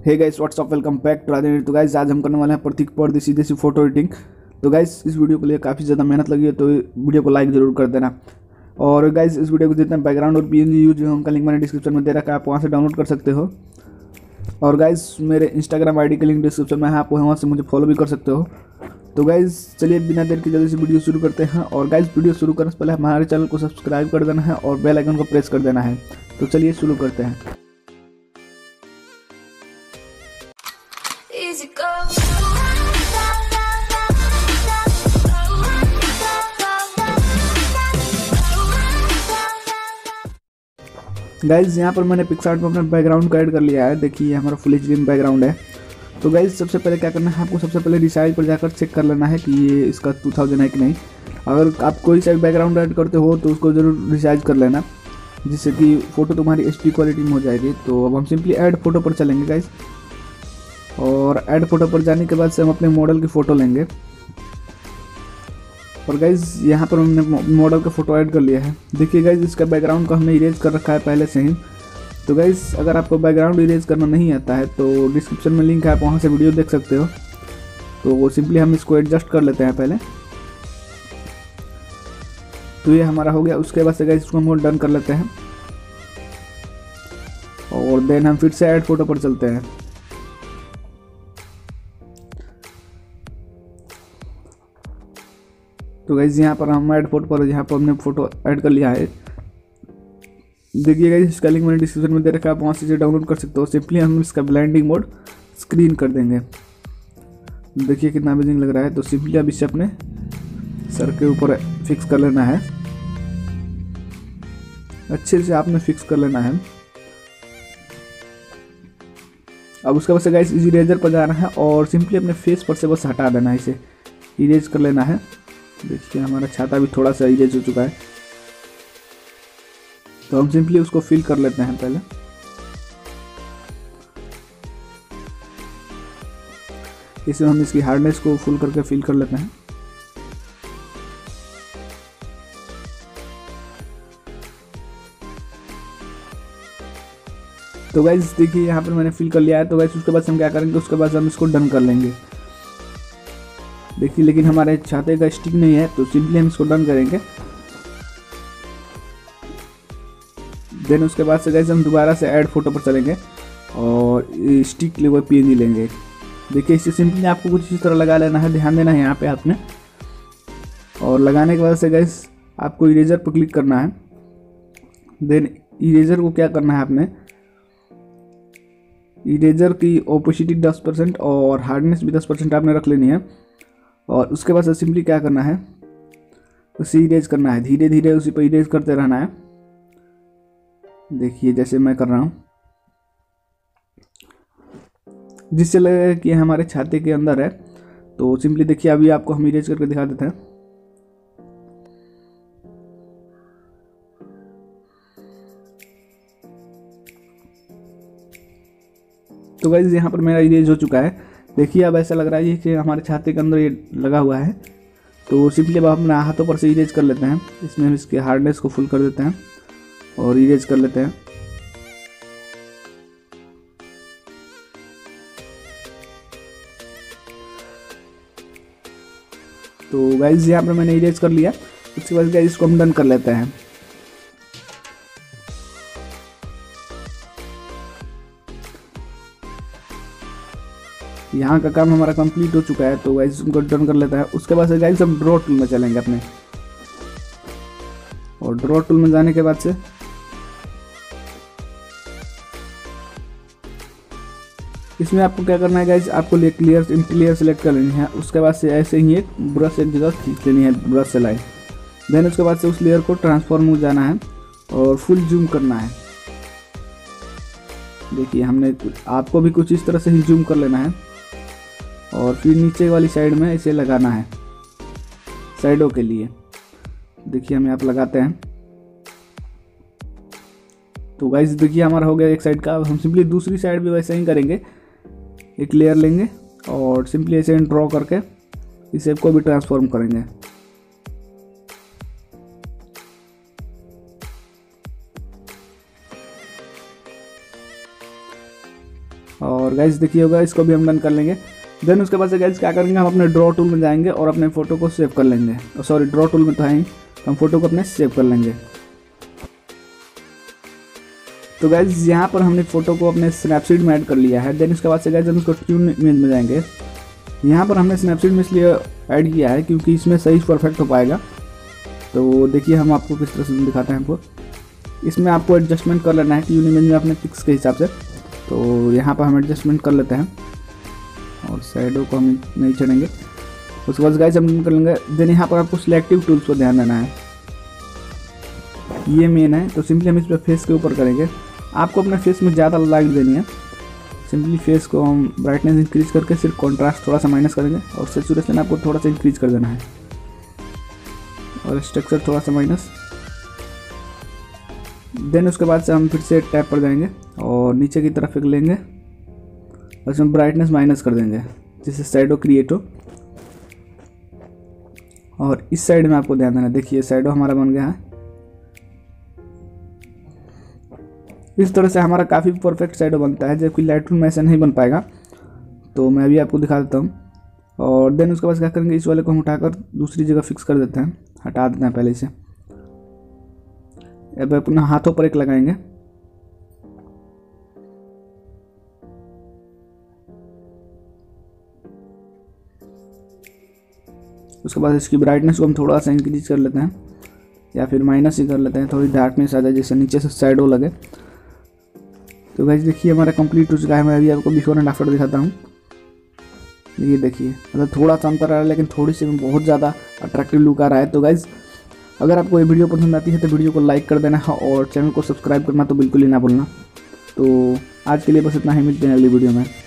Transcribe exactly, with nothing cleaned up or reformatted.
Hey guys what's up welcome back to Radhe. तो guys आज हम करने वाले हैं प्रतीक परदेसी देसी फोटो एडिटिंग। तो गाइस इस वीडियो के लिए काफ़ी ज़्यादा मेहनत लगी है, तो वीडियो को लाइक जरूर कर देना। और गाइस इस वीडियो को जितना बैकग्राउंड और पीएनजी यूज है उनका लिंक मैंने डिस्क्रिप्शन में दे रखा है, आप वहाँ से डाउनलोड कर सकते हो। और गाइस मेरे इंस्टाग्राम आई डी का लिंक डिस्क्रिप्शन में है, आप वहाँ से मुझे फॉलो भी कर सकते हो। तो गाइस चलिए बिना देर की जल्दी से वीडियो शुरू करते हैं। और गाइस वीडियो शुरू करने से पहले हमारे चैनल को सब्सक्राइब कर देना है और बेल आइकन को प्रेस कर देना है। तो चलिए शुरू करते हैं। Easy go. गाइज यहाँ पर मैंने पिक्सआर्ट में अपना बैकग्राउंड को ऐड कर लिया है। देखिए ये हमारा फुल एच डी बैकग्राउंड है। तो गाइज सबसे पहले क्या करना है, आपको सबसे पहले रिसाइज पर जाकर चेक कर लेना है कि ये इसका टू थाउजेंड है कि नहीं। अगर आप कोई सा बैकग्राउंड ऐड करते हो तो उसको ज़रूर रिसाइज कर लेना, जिससे कि फ़ोटो तुम्हारी एच डी क्वालिटी में हो जाएगी। तो अब हम सिंपली ऐड फोटो पर चलेंगे गाइज, और ऐड फोटो पर जाने के बाद से हम अपने मॉडल की फ़ोटो लेंगे। और गाइज यहाँ पर हमने मॉडल का फ़ोटो ऐड कर लिया है। देखिए गाइज इसका बैकग्राउंड को हमने इरेज कर रखा है पहले से ही। तो गाइज अगर आपको बैकग्राउंड इरेज करना नहीं आता है तो डिस्क्रिप्शन में लिंक है, आप वहाँ से वीडियो देख सकते हो। तो वो सिंपली हम इसको एडजस्ट कर लेते हैं पहले। तो ये हमारा हो गया। उसके बाद से गाइज इसको हम डन कर लेते हैं और देन हम फिर से ऐड फोटो पर चलते हैं। तो गाइज यहाँ पर हम ऐड फोटो पर यहाँ पर हमने फोटो ऐड कर लिया है। देखिए गाइज इसका लिंक मैंने डिस्क्रिप्शन में दे रखा है, आप वहाँ से इसे डाउनलोड कर सकते हो। सिंपली हम इसका ब्लेंडिंग मोड स्क्रीन कर देंगे। देखिए कितना अमेजिंग लग रहा है। तो सिंपली अब इसे अपने सर के ऊपर फिक्स कर लेना है, अच्छे से आपने फिक्स कर लेना है। अब उसके बाद से गाइज इस इरेजर पर जाना है और सिंपली अपने फेस पर से बस हटा देना है, इसे इरेज कर लेना है। देखिए हमारा छाता भी थोड़ा सा इरेज हो चुका है। तो हम सिंपली उसको फिल कर लेते हैं पहले। इसमें हम इसकी हार्डनेस को फुल करके फिल कर लेते हैं। तो गाइस देखिए यहाँ पर मैंने फिल कर लिया है। तो गाइस उसके बाद हम क्या करेंगे, उसके बाद हम इसको डन कर लेंगे। देखिए लेकिन हमारे छाते का स्टिक नहीं है, तो सिंपली हम इसको डन करेंगे। देन उसके बाद से गाइस हम दोबारा से ऐड फोटो पर चलेंगे और स्टिक लेवल पीएनजी लेंगे। देखिए इसे सिंपली आपको कुछ इसी तरह लगा लेना है, ध्यान देना है यहाँ पे आपने। और लगाने के बाद से गाइस आपको इरेजर पर क्लिक करना है। देन इरेजर को क्या करना है, आपने इरेजर की ओपेसिटी दस परसेंट और हार्डनेस भी दस परसेंट आपने रख लेनी है। और उसके बाद सिंपली क्या करना है, उसे इरेज करना है, धीरे धीरे उसी पर इरेज करते रहना है। देखिए जैसे मैं कर रहा हूँ, जिससे लगेगा कि हमारे छाते के अंदर है। तो सिंपली देखिए अभी आपको हम इरेज करके दिखा देते हैं। तो गाइस यहाँ पर मेरा इरेज हो चुका है। देखिए अब ऐसा लग रहा है कि हमारे छाते के अंदर ये लगा हुआ है। तो सिंपली अब अपने हाथों पर से इरेज कर लेते हैं। इसमें हम इसके हार्डनेस को फुल कर देते हैं और इरेज कर लेते हैं। तो गाइस यहाँ पर मैंने इरेज कर लिया। उसके बाद गाइस इसको हम डन कर लेते हैं। यहाँ का काम हमारा कंप्लीट हो चुका है। तो गाइस उनको डन कर लेता है। उसके बाद से गाइस हम ड्रॉ टूल में चलेंगे अपने, और ड्रॉ टूल में जाने के बाद से इसमें आपको क्या करना है गाइस, आपको ले क्लियर इंटीरियर सेलेक्ट कर लेनी है। उसके बाद से ऐसे ही एक ब्रश एक जगह खींच लेनी है, ब्रश से लाइन। देन उसके बाद से उस लेयर को ट्रांसफॉर्म में जाना है और फुल जूम करना है। देखिए हमने आपको भी कुछ इस तरह से ही जूम कर लेना है और फिर नीचे वाली साइड में इसे लगाना है साइडों के लिए। देखिए हम यहाँ पर लगाते हैं। तो गाइस देखिए हमारा हो गया एक साइड का। हम सिंपली दूसरी साइड भी वैसे ही करेंगे, एक लेयर लेंगे और सिंपली ऐसे ड्रॉ करके इसे को भी ट्रांसफॉर्म करेंगे। और गाइस देखिए होगा, इसको भी हम डन कर लेंगे। देन उसके बाद से गाइस क्या करेंगे, हम अपने ड्रॉ टूल में जाएंगे और अपने फ़ोटो को सेव कर लेंगे। सॉरी, ड्रॉ टूल में तो है ही, तो हम फोटो को अपने सेव कर लेंगे। तो गाइस यहाँ पर हमने फ़ोटो को अपने स्नैपसीड में ऐड कर लिया है। देन उसके बाद से गाइस हम इसको ट्यून इमेज में जाएंगे। यहाँ पर हमने स्नैपसीड में इसलिए ऐड किया है क्योंकि इसमें सही परफेक्ट हो पाएगा। तो देखिए हम आपको किस तरह से दिखाते हैं। हमको इसमें आपको एडजस्टमेंट कर लेना है ट्यून इमेज में अपने पिक्स के हिसाब से। तो यहाँ पर हम एडजस्टमेंट कर लेते हैं और शैडो को हम नहीं चढ़ेंगे। उसके बाद गाइस हम कर लेंगे। देन यहाँ पर आपको सिलेक्टिव टूल्स पर ध्यान देना है, ये मेन है। तो सिंपली हम इस पर फेस के ऊपर करेंगे। आपको अपने फेस में ज़्यादा लाइट देनी है। सिंपली फेस को हम ब्राइटनेस इंक्रीज करके सिर्फ कॉन्ट्रास्ट थोड़ा सा माइनस करेंगे और सैचुरेशन आपको थोड़ा सा इंक्रीज कर देना है और स्ट्रक्चर थोड़ा सा माइनस। देन उसके बाद से हम फिर से टैप पर जाएंगे और नीचे की तरफ एक लेंगे और इसमें ब्राइटनेस माइनस कर देंगे जिससे शैडो क्रिएट हो। और इस साइड में आपको ध्यान देना, देखिए शैडो हमारा बन गया है। इस तरह से हमारा काफ़ी परफेक्ट शैडो बनता है, जबकि लाइटरूम में ऐसा नहीं बन पाएगा। तो मैं अभी आपको दिखा देता हूँ। और देन उसके बाद क्या करेंगे, इस वाले को हम उठाकर दूसरी जगह फिक्स कर देते हैं, हटा देते हैं पहले से। अब अपने हाथों पर एक लगाएंगे। उसके बाद इसकी ब्राइटनेस को हम थोड़ा सा इंक्रीज कर लेते हैं या फिर माइनस ही कर लेते हैं, थोड़ी डार्कनेस आ जाए जैसे नीचे से शैडो लगे। तो गाइस देखिए हमारा कंप्लीट हो चुका है। मैं अभी आपको बिफोर एंड आफ्टर दिखाता हूँ। ये देखिए, मतलब थोड़ा सा अंतर आ रहा है लेकिन थोड़ी सी बहुत ज़्यादा अट्रैक्टिव लुक आ रहा है। तो गाइस अगर आपको ये वीडियो पसंद आती है तो वीडियो को लाइक कर देना और चैनल को सब्सक्राइब करना तो बिल्कुल ही ना भूलना। तो आज के लिए बस इतना ही, मिलते हैं अगली वीडियो में।